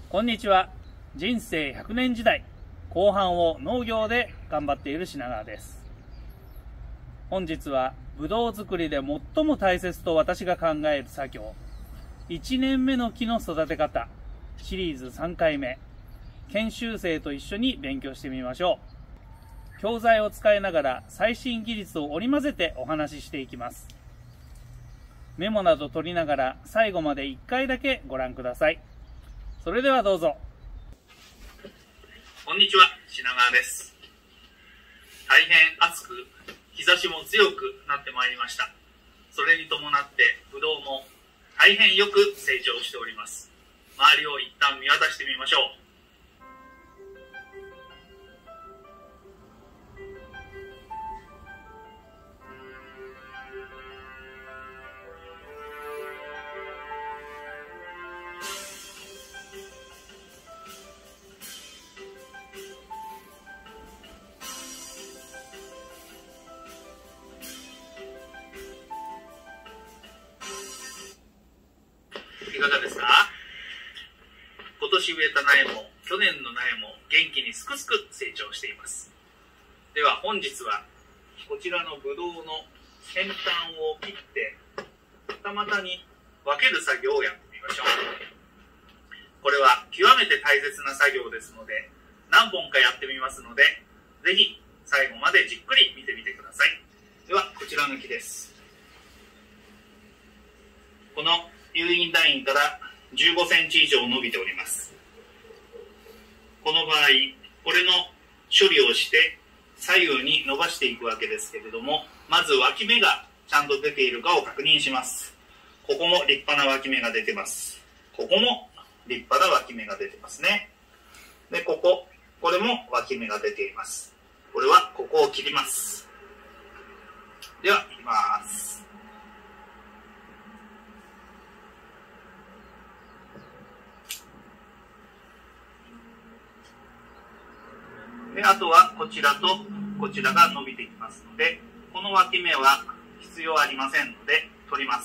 こんにちは。人生100年時代後半を農業で頑張っている品川です。本日はブドウ作りで最も大切と私が考える作業、1年目の木の育て方シリーズ3回目、研修生と一緒に勉強してみましょう。教材を使いながら最新技術を織り交ぜてお話ししていきます。メモなど取りながら最後まで1回だけご覧ください。それではどうぞ。 こんにちは、品川です。大変暑く、日差しも強くなってまいりました。それに伴ってブドウも大変よく成長しております。周りを一旦見渡してみましょう。いかがですか？今年植えた苗も去年の苗も元気にすくすく成長しています。では本日はこちらのブドウの先端を切って二股に分ける作業をやってみましょう。これは極めて大切な作業ですので、何本かやってみますので、ぜひ最後までじっくり見てみてください。ではこちらの木です。この誘引ラインから15センチ以上伸びております。この場合、これの処理をして左右に伸ばしていくわけですけれども、まず脇芽がちゃんと出ているかを確認します。ここも立派な脇芽が出てます。ここも立派な脇芽が出てますね。で、これも脇芽が出ています。これはここを切ります。では、切ります。で、あとはこちらとこちらが伸びてきますので、この脇芽は必要ありませんので取ります。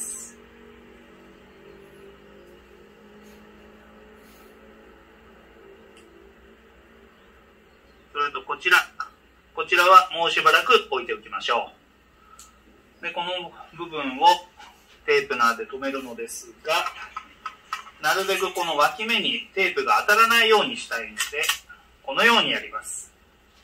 それとこちらはもうしばらく置いておきましょう。で、この部分をテープナーで留めるのですが、なるべくこの脇芽にテープが当たらないようにしたいので、このようにやります。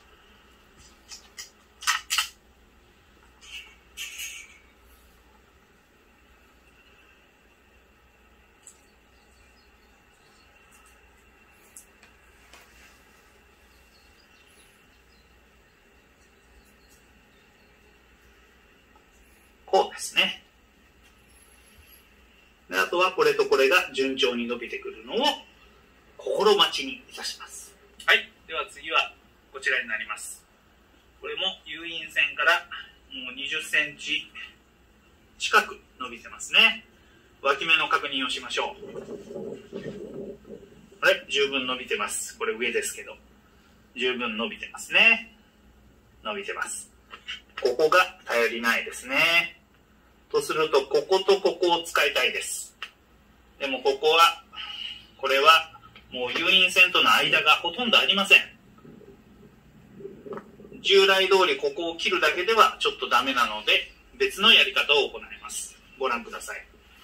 こうですね。で、あとはこれとこれが順調に伸びてくるのを心待ちにいたします。はい。では次はこちらになります。これも誘引線からもう20センチ近く伸びてますね。脇芽の確認をしましょう。はい。十分伸びてます。これ上ですけど。十分伸びてますね。伸びてます。ここが頼りないですね。とすると、こことここを使いたいです。でもこれはもう誘引線との間がほとんどありません。従来通りここを切るだけではちょっとダメなので、別のやり方を行います。ご覧ください。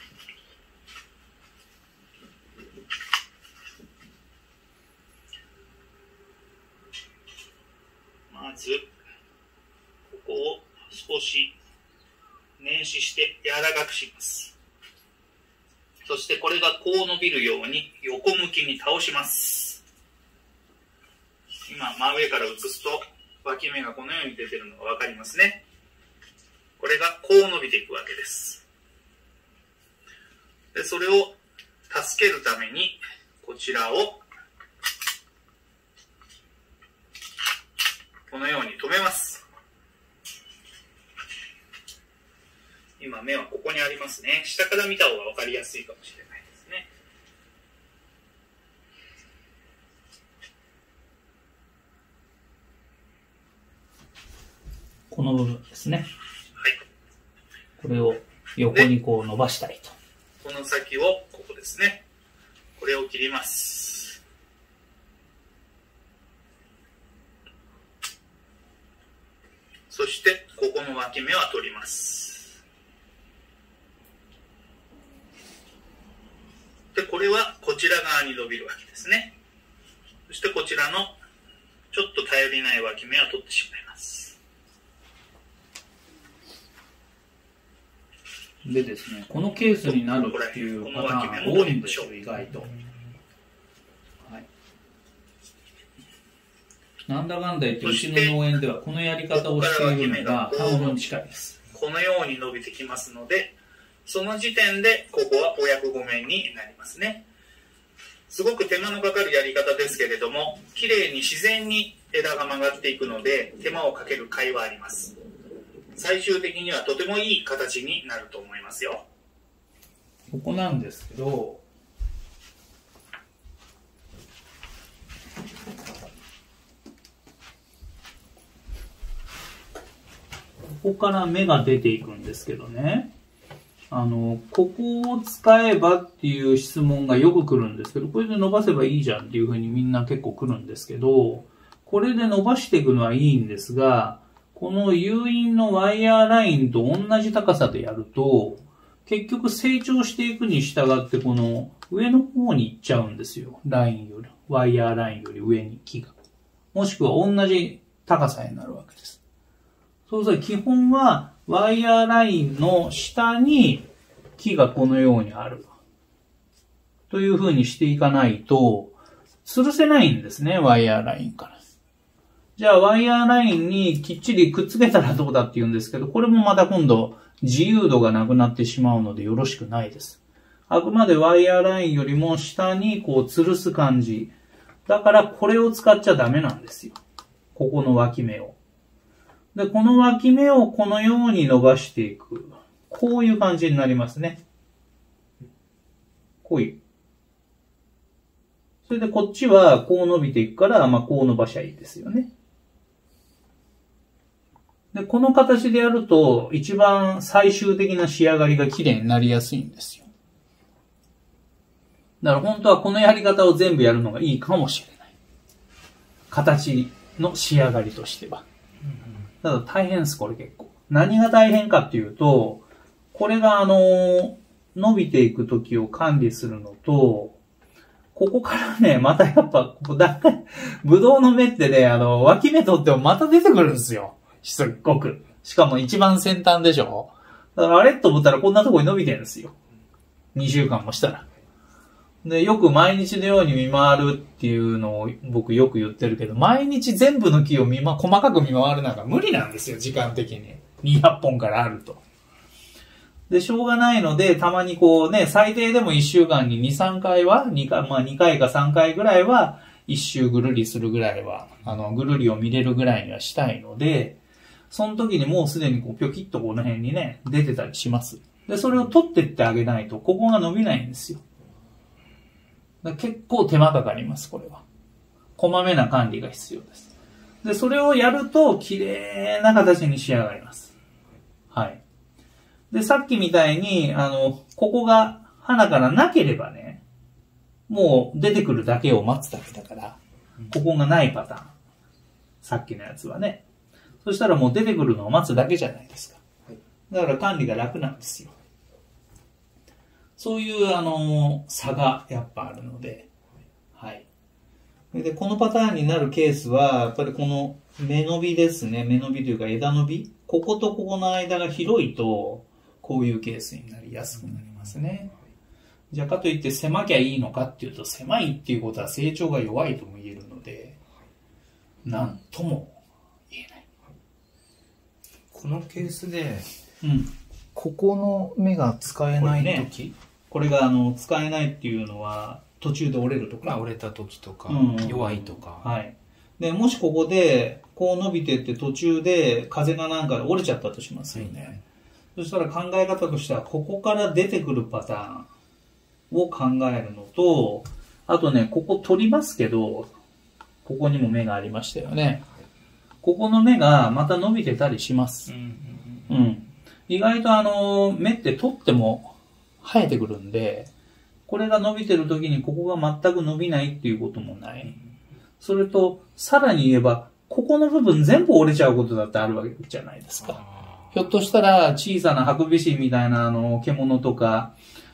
まず、ここを少し捻死して柔らかくします。そしてこれがこう伸びるように横向きに倒します。今真上から映すと脇芽がこのように出てるのが分かりますね。これがこう伸びていくわけです。で、それを助けるためにこちらをこのように留めます。今芽はここにありますね。下から見た方が分かりやすいかもしれないですね。 この部分ですね。 はい。 これを横にこう伸ばしたいと。 この先をここですね。これを切ります。 そしてここの脇芽は取ります。でこれはこちら側に伸びるわけですね。そしてこちらのちょっと頼りない脇芽は取ってしまいます。 でですね、このケースになるっていうパターン多いんですよ、意外と。はい、なんだかんだ言って、うちの農園ではこのやり方をしているのが半分近いです。 このように伸びてきますので、その時点でここはお役御免になりますね。すごく手間のかかるやり方ですけれども、きれいに自然に枝が曲がっていくので、手間をかける甲斐はあります。最終的にはとてもいい形になると思いますよ。 ここなんですけど、ここから芽が出ていくんですけどね。ここを使えばっていう質問がよく来るんですけど、これで伸ばせばいいじゃんっていうふうにみんな結構来るんですけど、これで伸ばしていくのはいいんですが、この誘引のワイヤーラインと同じ高さでやると、結局成長していくに従ってこの上の方に行っちゃうんですよ。ラインより、ワイヤーラインより上に木が。もしくは同じ高さになるわけです。そうすると基本はワイヤーラインの下に木がこのようにある。という風にしていかないと、吊るせないんですね、ワイヤーラインから。じゃあ、ワイヤーラインにきっちりくっつけたらどうだって言うんですけど、これもまた今度、自由度がなくなってしまうのでよろしくないです。あくまでワイヤーラインよりも下にこう吊るす感じ。だからこれを使っちゃダメなんですよ。ここの脇芽を。で、この脇芽をこのように伸ばしていく。こういう感じになりますね。こういう。それでこっちはこう伸びていくから、こう伸ばしゃいいですよね。で、この形でやると、一番最終的な仕上がりが綺麗になりやすいんですよ。だから本当はこのやり方を全部やるのがいいかもしれない。形の仕上がりとしては。ただ大変です、これ結構。何が大変かっていうと、これが伸びていく時を管理するのと、ここからね、またやっぱ、ぶどうの芽ってね、脇芽取ってもまた出てくるんですよ。すっごく。しかも一番先端でしょ。だからあれと思ったらこんなとこに伸びてるんですよ。2週間もしたら。で、よく毎日のように見回るっていうのを僕よく言ってるけど、毎日全部の木を細かく見回るなんか無理なんですよ、時間的に。200本からあると。で、しょうがないので、たまにこうね、最低でも1週間に2、3回は、2回か3回ぐらいは、1周ぐるりするぐらいは、ぐるりを見れるぐらいにはしたいので、その時にもうすでにこうぴょきっとこの辺にね、出てたりします。で、それを取ってってあげないと、ここが伸びないんですよ。結構手間かかります、これは。こまめな管理が必要です。で、それをやると、綺麗な形に仕上がります。はい。で、さっきみたいに、ここが花からなければね、もう出てくるだけを待つだけだから、ここがないパターン。さっきのやつはね。そしたらもう出てくるのを待つだけじゃないですか。だから管理が楽なんですよ。そういう差がやっぱあるので、はい。で、このパターンになるケースは、やっぱりこの芽伸びですね。芽伸びというか枝伸び。こことここの間が広いと、こういうケースになりやすくなりますね。じゃあかといって狭きゃいいのかっていうと、狭いっていうことは成長が弱いとも言えるので、なんとも言えない。 このケースで、 うん。 ここの芽が使えない時、 これが使えないっていうのは途中で折れるとか、 折れた時とか、 うん弱いとか、 はい。で、もしここでこう伸びてって途中で風がなんかで折れちゃったとしますよね。 はい、 そしたら考え方としてはここから出てくるパターンを考えるのと、あとね、ここ取りますけど、ここにも芽がありましたよね。ここの芽がまた伸びてたりします。うん。意外と芽って取っても生えてくるんで、これが伸びてる時にここが全く伸びないっていうこともない。それと、さらに言えば、 ここの部分全部折れちゃうことだってあるわけじゃないですか。ひょっとしたら小さなハクビシンみたいな獣とか、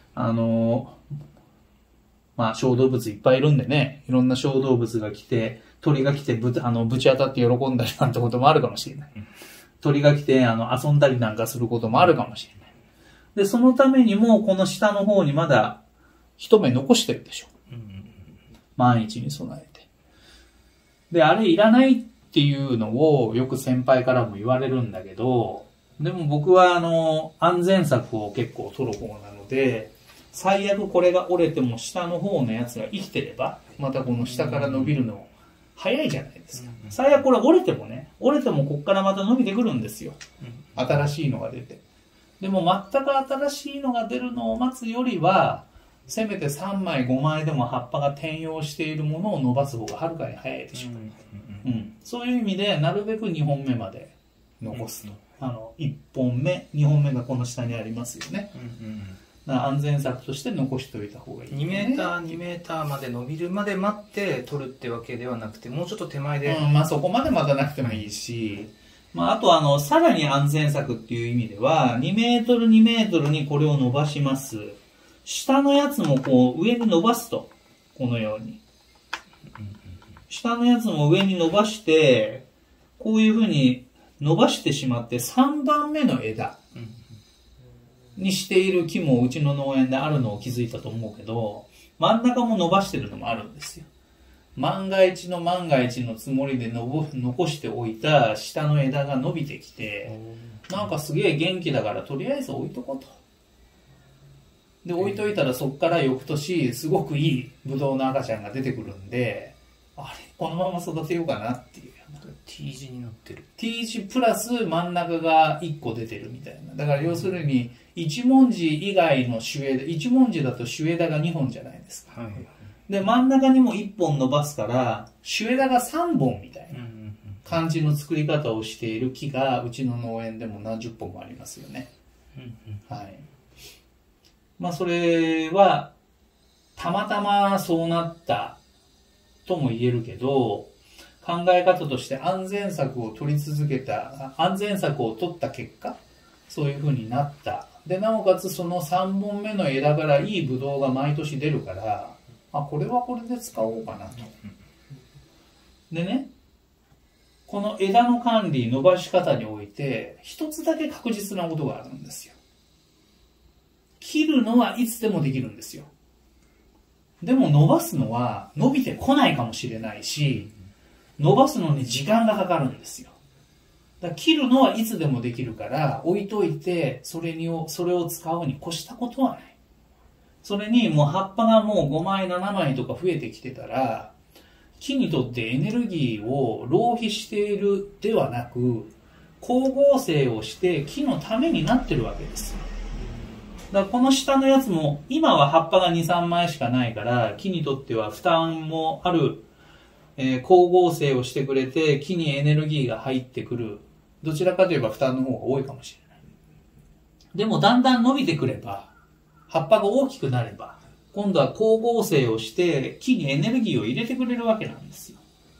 小動物いっぱいいるんでね、いろんな小動物が来て、鳥が来てぶち当たって喜んだりなんてこともあるかもしれない。鳥が来て遊んだりなんかすることもあるかもしれない。で、そのためにもこの下の方にまだ一目残してるでしょ。万一に備えて。で、あれいらないっていうのをよく先輩からも言われるんだけど、でも僕は安全策を結構取る方なので、最悪これが折れても下の方のやつが生きてれば、またこの下から伸びるの早いじゃないですか。最悪これ折れてもこっからまた伸びてくるんですよ。新しいのが出て。でも全く新しいのが出るのを待つよりは、せめて3枚5枚でも葉っぱが転用しているものを伸ばす方がはるかに早いでしょう。そういう意味でなるべく2本目まで残すと。1本目、2本目がこの下にありますよね。安全策として残しておいた方がいい、 2メーターまで伸びるまで待って取るってわけではなくて、もうちょっと手前で、 そこまで待たなくてもいいし、あとさらに安全策っていう意味では、2メートル2メートルにこれを伸ばします。下のやつもこう上に伸ばすと、このように。下のやつも上に伸ばして、こういう風に伸ばしてしまって3番目の枝にしている木もうちの農園であるのを気づいたと思うけど、真ん中も伸ばしてるのもあるんですよ。万が一のつもりで残しておいた下の枝が伸びてきて、なんかすげえ元気だからとりあえず置いとこうと。で、置いといたらそっから翌年すごくいいブドウの赤ちゃんが出てくるんで、あれこのまま育てようかなっていう。 T 字になってる。 T 字プラス真ん中が1個出てるみたいな。だから要するに一文字以外の主枝、一文字だと主枝が2本じゃないですか。で、真ん中にも1本伸ばすから、主枝が3本みたいな感じの作り方をしている木がうちの農園でも何十本もありますよね。はい。それはたまたまそうなったとも言えるけど、考え方として安全策を取った結果、そういう風になった。で、なおかつその3本目の枝からいいブドウが毎年出るから、これはこれで使おうかなと。でね、この枝の管理、伸ばし方において、一つだけ確実なことがあるんですよ。切るのはいつでもできるんですよ。でも伸ばすのは伸びてこないかもしれないし、伸ばすのに時間がかかるんですよ。だから切るのはいつでもできるから置いといてそれを使うに越したことはない。それにもう葉っぱがもう5枚7枚とか増えてきてたら、木にとってエネルギーを浪費しているではなく、光合成をして木のためになってるわけです。だからこの下のやつも今は葉っぱが 2,3 枚しかないから木にとっては負担もある、光合成をしてくれて木にエネルギーが入ってくる、どちらかといえば負担の方が多いかもしれない。でもだんだん伸びてくれば、葉っぱが大きくなれば、今度は光合成をして木にエネルギーを入れてくれるわけなんですよ。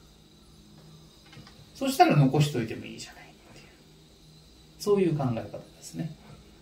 そしたら残しといてもいいじゃないっていう、そういう考え方ですね。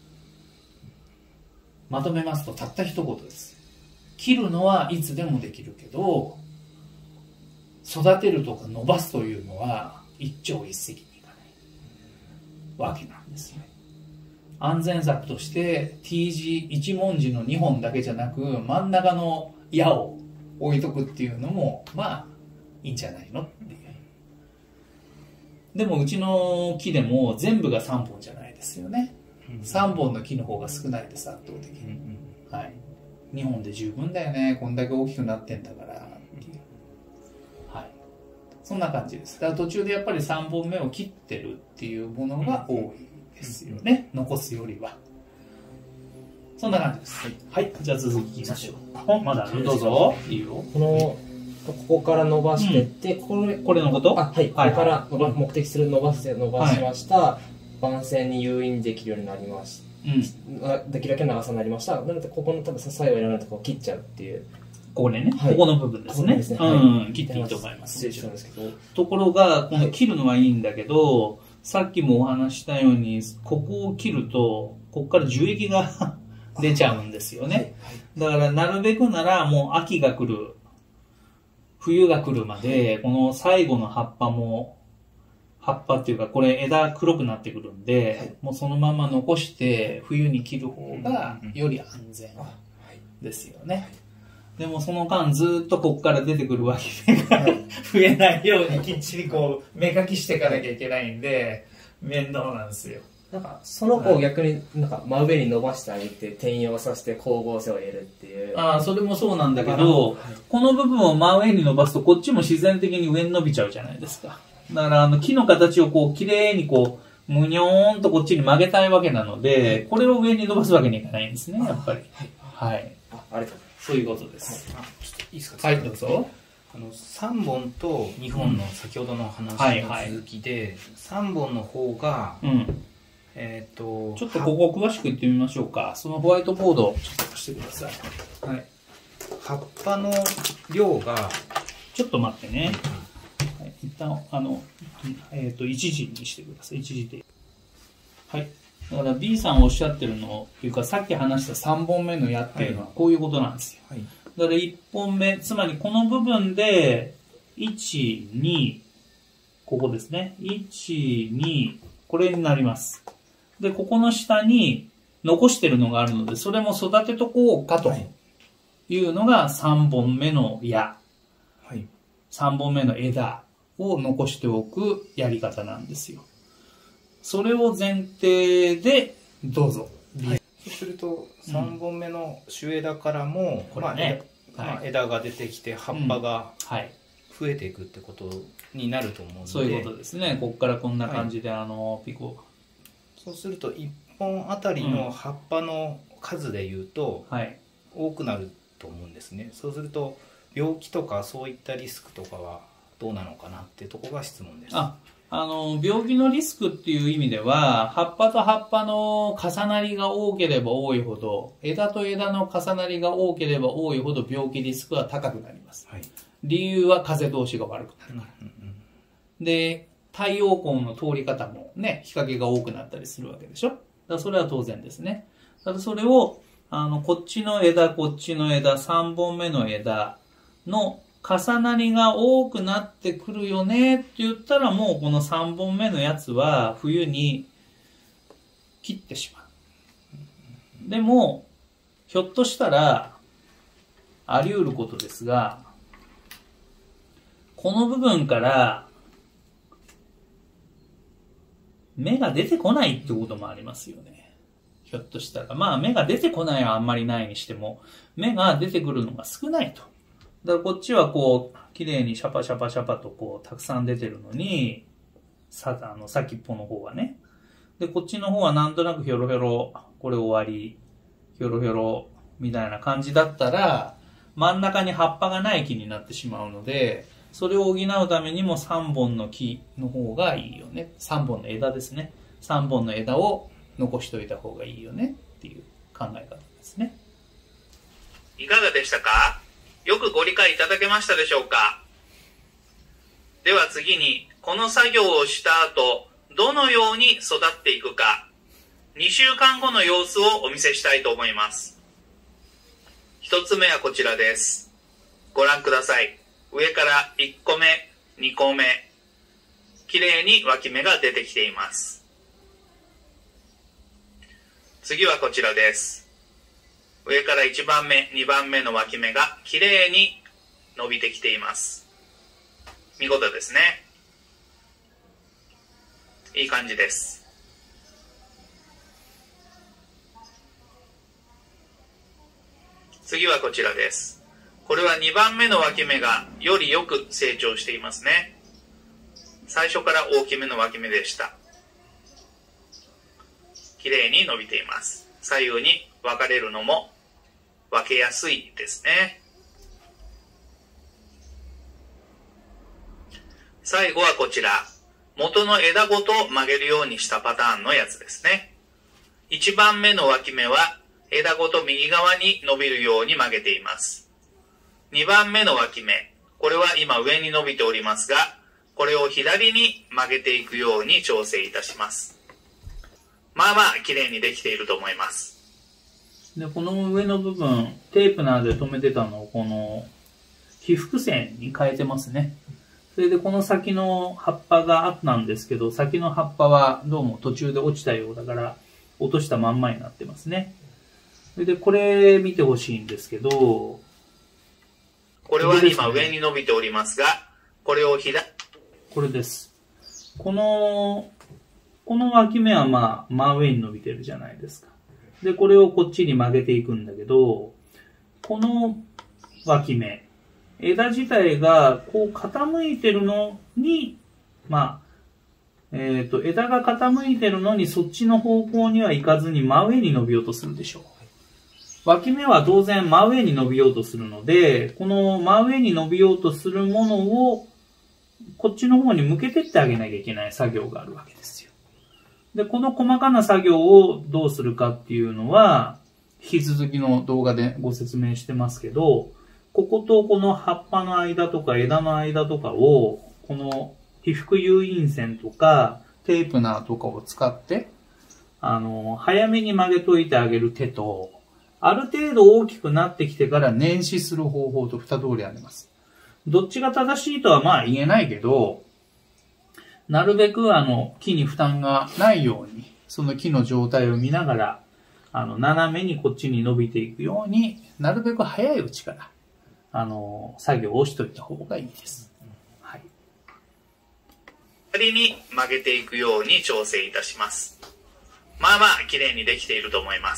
まとめますとたった一言です。切るのはいつでもできるけど、育てるとか伸ばすというのは一朝一夕にいかないわけなんですね。安全策として T 字一文字の2本だけじゃなく真ん中の矢を置いとくっていうのもいいんじゃないのっていう。でもうちの木でも全部が3本じゃないですよね。3本の木の方が少ないです、圧倒的に。はい。2本で十分だよね、こんだけ大きくなってんだからっていう。はい。そんな感じです。だから途中でやっぱり3本目を切ってるっていうものが多いですよね、残すよりは。そんな感じです。はい。じゃあ続きいきましょう。まだどうぞ。いいよ。 ここから伸ばしてって、これのこと？ はい。ここから目的する伸ばしました。番線に誘引できるようになりました。できるだけ長さになりました。なのでここの多分支えをいらないところを切っちゃうっていうここでね、 はいここの部分ですね。 ここですね切っていいと思います。 失礼したんですけど。 ところが、この切るのはいいんだけど、さっきもお話ししたように、ここを切ると、ここから樹液が出ちゃうんですよね。だから、なるべくなら、もう秋が来る、冬が来るまで、この最後の葉っぱっていうか、これ枝黒くなってくるんで、もうそのまま残して、冬に切る方が、より安全ですよね。でもその間ずっとここから出てくるわけが増えないようにきっちりこう目かきしていかなきゃいけないんで面倒なんですよ。 なんか、その子を逆になんか真上に伸ばしてあげて、転用させて光合成を得るっていう。 ああ、それもそうなんだけど、この部分を真上に伸ばすとこっちも自然的に上に伸びちゃうじゃないですか。だから木の形をこう綺麗にこうむにょーんとこっちに曲げたいわけなので、これを上に伸ばすわけにいかないんですね、やっぱり。はい。 ありがとうございます。 そういうことです。 ちょっといいですか？ はい、どうぞ。 3本と2本の先ほどの話の続きで、3本の方が、 ちょっとここ詳しく言ってみましょうか。そのホワイトボードをちょっと貸してください。はい。 葉っぱの量が、 ちょっと待ってね。はい、一旦、一時にしてください。一時で。はい。だから B さんおっしゃってるのっていうか、さっき話した3本目の矢っていうのはこういうことなんですよ。 はい、 だから1本目、つまりこの部分で、1、2、ここですね。1、2、これになります。で、ここの下に残してるのがあるので、それも育てとこうかというのが3本目の矢。 はい、 3本目の枝を残しておくやり方なんですよ。それを前提でどうぞ。 はい、そうすると3本目の主枝からも、 これね、 枝が出てきて葉っぱが増えていくってことになると思うので、 そういうことですね。ここからこんな感じで、ピコ。 そうすると1本あたりの葉っぱの数でいうと、多くなると思うんですね。そうすると病気とかそういったリスクとかはどうなのかなっていうところが質問です。 病気のリスクっていう意味では、葉っぱと葉っぱの重なりが多ければ多いほど、枝と枝の重なりが多ければ多いほど病気リスクは高くなります。はい、理由は風通しが悪くなるから。で、太陽光の通り方もね、日陰が多くなったりするわけでしょ。だからそれは当然ですね。だからそれを、こっちの枝、こっちの枝、3本目の枝の重なりが多くなってくるよねって言ったら、もうこの3本目のやつは冬に切ってしまう。でも、ひょっとしたら、あり得ることですが、この部分から芽が出てこないってこともありますよね。ひょっとしたら。まあ芽が出てこないはあんまりないにしても、芽が出てくるのが少ないと。だからこっちはこう、綺麗にシャパシャパシャパとこう、たくさん出てるのに、先っぽの方がね。で、こっちの方はなんとなくヒョロヒョロ、これ終わり、ヒョロヒョロ、みたいな感じだったら、真ん中に葉っぱがない木になってしまうので、それを補うためにも3本の木の方がいいよね。3本の枝ですね。3本の枝を残しておいた方がいいよねっていう考え方ですね。 いかがでしたか？よくご理解いただけましたでしょうか？では次に、この作業をした後、どのように育っていくか、2週間後の様子をお見せしたいと思います。1つ目はこちらです。ご覧ください。上から1個目、2個目、きれいに脇芽が出てきています。次はこちらです。上から1番目、2番目の脇芽がきれいに伸びてきています。見事ですね。いい感じです。次はこちらです。これは2番目の脇芽がよりよく成長していますね。最初から大きめの脇芽でした。きれいに伸びています。左右に分かれるのも分けやすいですね。最後はこちら。元の枝ごと曲げるようにしたパターンのやつですね。1番目の脇芽は枝ごと右側に伸びるように曲げています。 2番目の脇芽、これは今上に伸びておりますが、これを左に曲げていくように調整いたします。まあまあ綺麗にできていると思います。 で、この上の部分、テープナーで留めてたのをこの被覆線に変えてますね。それでこの先の葉っぱがあったんですけど、先の葉っぱはどうも途中で落ちたようだから、落としたまんまになってますね。それでこれ見てほしいんですけど、 これは今上に伸びておりますが、これをこれです。この脇芽はまあ真上に伸びてるじゃないですか。で、これをこっちに曲げていくんだけど、この脇芽、枝自体がこう傾いてるのに、まあ、枝が傾いてるのにそっちの方向には行かずに真上に伸びようとするでしょう。脇芽は当然真上に伸びようとするので、この真上に伸びようとするものをこっちの方に向けてってあげなきゃいけない作業があるわけですよ。で、この細かな作業をどうするかっていうのは、引き続きの動画でご説明してますけど、こことこの葉っぱの間とか枝の間とかを、この被覆誘引線とかテープナーとかを使って、早めに曲げといてあげる手と、ある程度大きくなってきてから捻死する方法と二通りあります。どっちが正しいとはまあ言えないけど、なるべく木に負担がないように、その木の状態を見ながら、斜めにこっちに伸びていくように、なるべく早いうちから、作業をしといた方がいいです。はい。 左に曲げていくように調整いたします。まあまあ綺麗にできていると思います。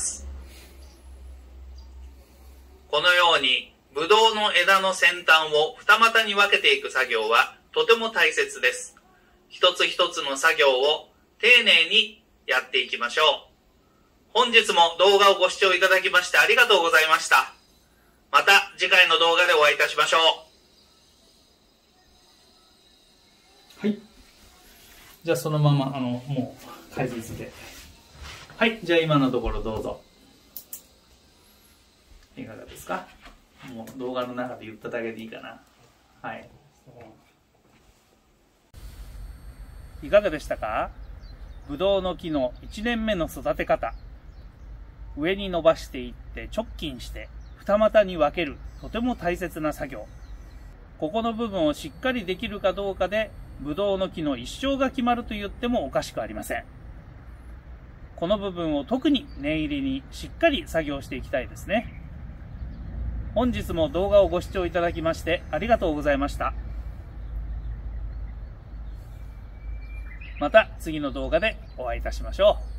このように、ブドウの枝の先端を二股に分けていく作業はとても大切です。一つ一つの作業を丁寧にやっていきましょう。本日も動画をご視聴いただきましてありがとうございました。また次回の動画でお会いいたしましょう。はい。じゃあそのまま、もう解説で。はい。じゃあ今のところどうぞ。いかがですか？もう動画の中で言っただけでいいかな。はい。いかがでしたか？ぶどうの木の1年目の育て方。上に伸ばしていって直近して二股に分けるとても大切な作業。ここの部分をしっかりできるかどうかでぶどうの木の一生が決まると言ってもおかしくありません。この部分を特に念入りにしっかり作業していきたいですね。本日も動画をご視聴いただきましてありがとうございました。また次の動画でお会いいたしましょう。